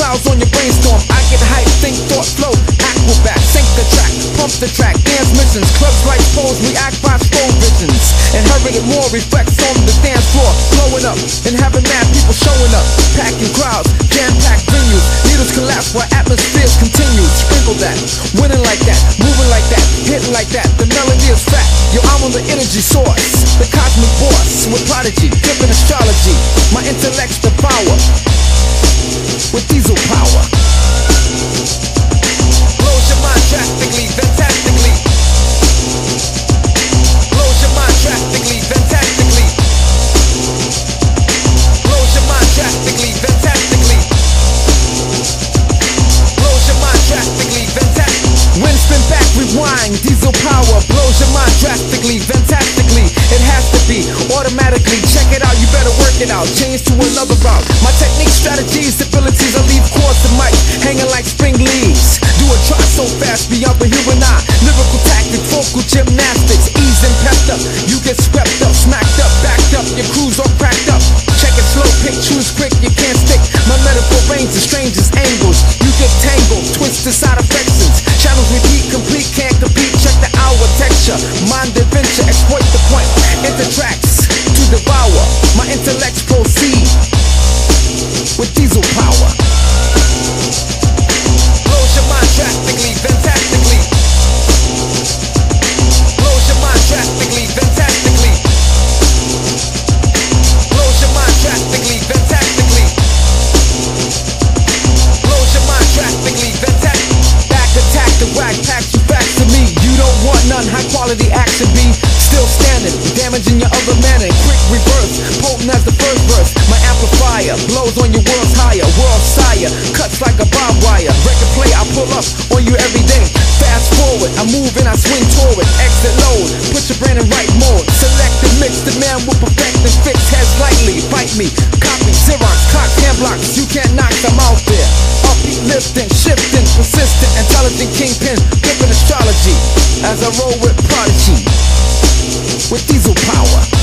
styles on your brainstorm. I get hype, think, thought, flow, acrobat, sync the track, pump the track, dance missions, clubs like pose, react by slow visions. Inherited more reflects on the dance floor, blowing up and having mad people showing up, packing crowds, jam-packed venues. Needles collapse while atmospheres continue. Sprinkle that, winning like that, moving like that, hitting like that. The melody is fat. Yo, I'm on the energy source, the cosmic boss with prodigy, flipping astrology. My intellect's the power with diesel power. Blows your mind drastically, fantastically. Blows your mind drastically, fantastically. Blows your mind drastically, fantastically. Blows your mind drastically, fantastically. Wind spin back, rewind, diesel power. Blows your mind drastically, fantastically. It has to be automatically. Check it out, you better work it out. Change to another route. My technique, strategies, abilities, I leave chords to mic, hanging like spring leaves. Do a try so fast, beyond the human eye. Lyrical tactics, vocal gymnastics, ease and pepped up. You get swept up, smacked up, backed up. Your crew's all cracked up. Check it slow, pick, choose quick, you can't stick. My metaphor range the strangest angles. You get tangled, twisted side affections. Channels repeat, complete, can't compete. Check the hour texture, mind adventure, exploit the point. Enter tracks to devour. My intellects proceed with diesel power. Blows your mind drastically, fantastically. Blows your mind drastically, fantastically. Blows your mind drastically, fantastically. Blows your mind drastically, fantastically. Back attack, the whack packs you back to me. You don't want none, high quality action be still standing, damaging your other manner. Quick reverse, potent as the first verse. My amplifier blows on your world's higher, world sire, cuts like a barbed wire. Record play, I pull up on you every day. Fast forward, I move and I swing toward. Exit load, put your brain in right mode. Select and mix, the man will perfect and fix. Heads lightly, bite me, copy, Xerox, clocks, hand blocks. You can't knock them out there. Upbeat, lifting, shifting, persistent, intelligent kingpin, flipping astrology. As I roll with prodigy with diesel power.